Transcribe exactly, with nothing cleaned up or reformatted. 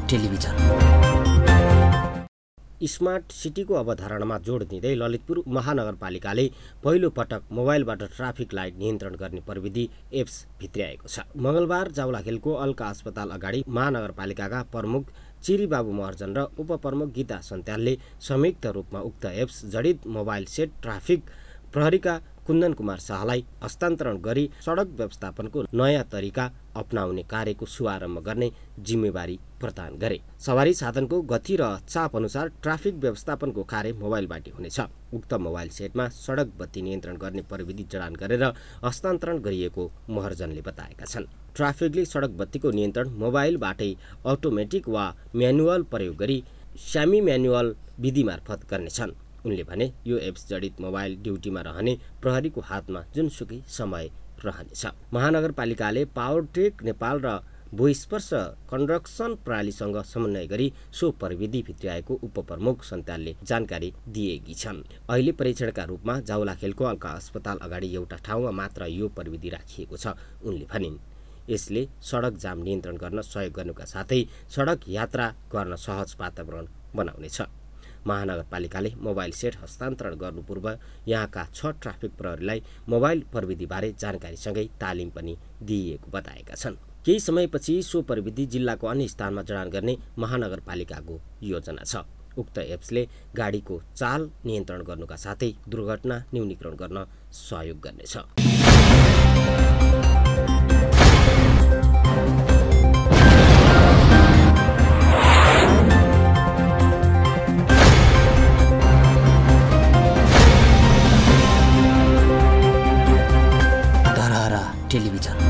Television. Smart सिटीको अवधारणामा जोड दिँदै ललितपुर महानगरपालिकाले पहिलो पटक मोबाइलबाट ट्राफिक लाइट नियन्त्रण गर्ने प्रविधि एप्स भित्र्याएको छ। मंगलबार जाउलाखेलको अल्का अस्पताल अगाडि महानगरपालिकाका प्रमुख चिरीबाबु महर्जन र उपप्रमुख गीता सन्त्यालले संयुक्त रूपमा उक्त एप्स जडित मोबाइल सेट ट्राफिक प्रहरीका कुन्दन कुमार शाहलाई हस्तान्तरण गरी सडक व्यवस्थापनको नयाँ तरिका अपनाउने कार्यको शुभारम्भ गर्ने जिम्मेवारी प्रदान गरे। सवारी साधनको गति र चाप अनुसार ट्राफिक व्यवस्थापनको कार्य मोबाइलबाट हुनेछ। उक्त मोबाइल सेटमा सडक बत्ती नियन्त्रण गर्ने प्रविधि जडान गरेर हस्तान्तरण गरिएको महर्जनले बताएका छन्। ट्राफिकले सडक बत्तीको नियन्त्रण मोबाइलबाटै अटोमेटिक वा म्यानुअल प्रयोग गरी सेमी म्यानुअल विधि मार्फत गर्नेछन्। उनले भने यो एप्स जडित मोबाइल ड्युटीमा रहने प्रहरीको हातमा जुनसुकै समय रहनेछ। महानगरपालिकाले पावरटेक नेपाल र भूस्पर्श कन्स्ट्रक्सन प्रणालीसँग समन्वय गरी सो प्रविधि भित्र्याएको उपप्रमुख सन्त्यालले जानकारी दिएकी छन्। अहिले परीक्षणका रूपमा जाउलाखेलको अल्का अस्पताल अगाडि एउटा ठाउँमा मात्र यो प्रविधि राखिएको छ। उनले भनिन् यसले सडक जाम नियन्त्रण गर्न सहयोग गर्नुका साथै सडक यात्रा गर्न सहज वातावरण बनाउनेछ। महानगरपालिकाले मोबाइल सेट हस्तान्तरण गर्नु पूर्व यहाँका छ ट्राफिक प्रहरीलाई मोबाइल प्रविधिबारे जानकारीसँगै तालिम पनि दिइएको बताएका छन्। केही समयपछि सो प्रविधि जिल्लाको अन्य स्थानमा जडान गर्ने महानगरपालिकाको योजना छ। उक्त एप्सले गाडीको चाल नियन्त्रण गर्नुका साथै दुर्घटना न्यूनीकरण गर्न सहयोग गर्नेछ। टेलिभिजन।